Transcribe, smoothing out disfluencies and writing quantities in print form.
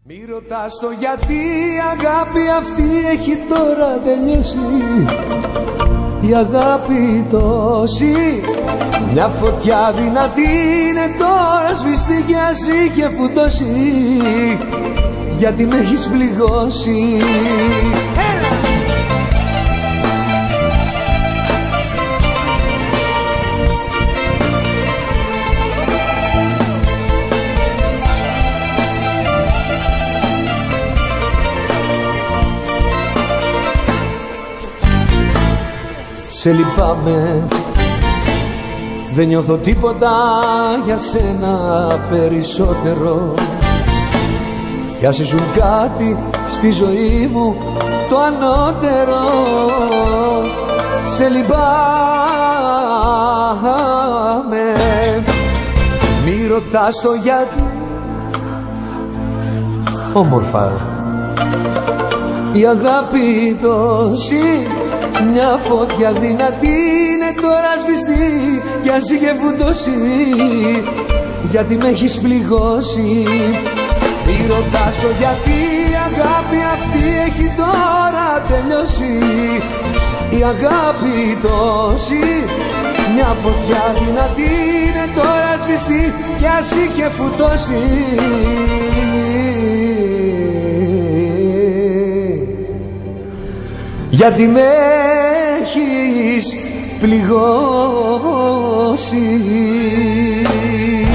Μη ρωτάς το γιατί, η αγάπη αυτή έχει τώρα τελειώσει. Η αγάπη τόση, μια φωτιά δυνατή είναι τώρα σβηστή κι ας είχε φουντώσει, γιατί με έχεις πληγώσει. Σε λυπάμαι, δεν νιώθω τίποτα για σένα περισσότερο. Κι ας ήσουν κάτι στη ζωή μου το ανώτερο. Σε λυπάμαι, μη ρωτάς το γιατί. Όμορφα, η αγάπη τόση, μια φωτιά δυνατή είναι τώρα σβηστή κι ας είχε φουντώσει, γιατί με έχεις πληγώσει. Μη ρωτάς το γιατί, η αγάπη αυτή έχει τώρα τελειώσει. Η αγάπη τόση, μια φωτιά δυνατή είναι τώρα σβηστή κι ας είχε φουντώσει, γιατί με έχεις πληγώσει.